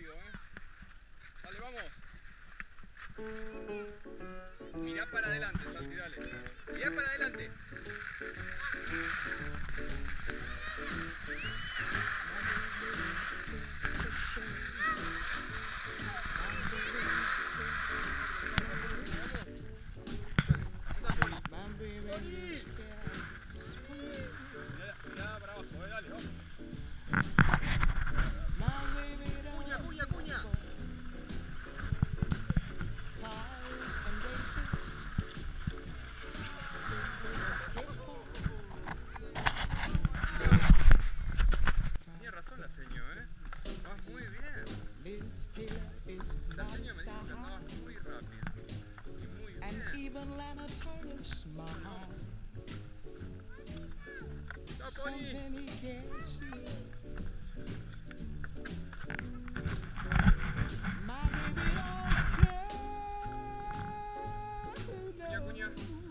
rápido, Dale, vamos. Mirá para adelante, Santi, dale. Mirá para adelante. Mirá para abajo, dale, vamos. Cuña, cuña, cuña. Tenía razón la seño, Vas muy bien. La seño me dijo que andabas muy rápido. Y muy bien. ¡Chao, Pony! Cuña, cuña.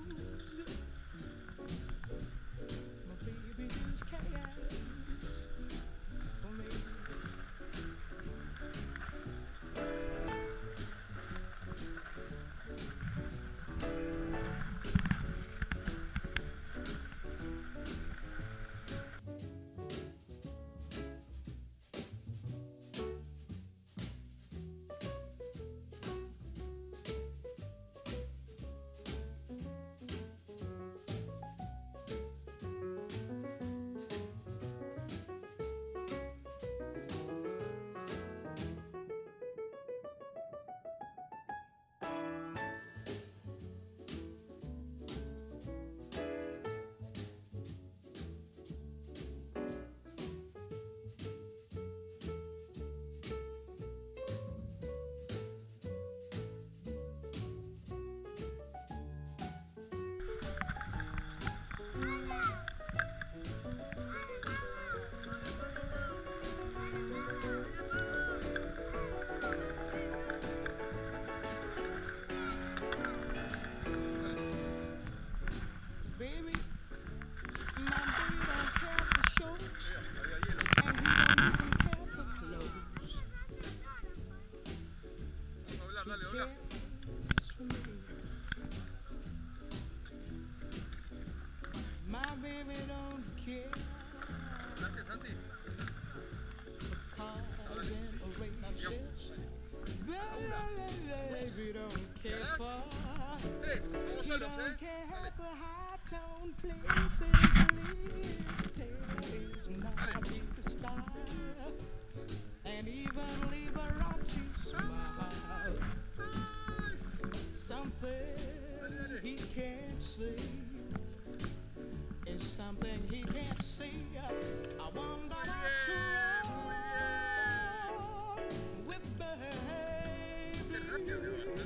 Dale, dobla. Santi, Santi. Tres, vamos solos, And even Liberace smile. Something he can't see is something he can't see. I wonder what's wrong with baby.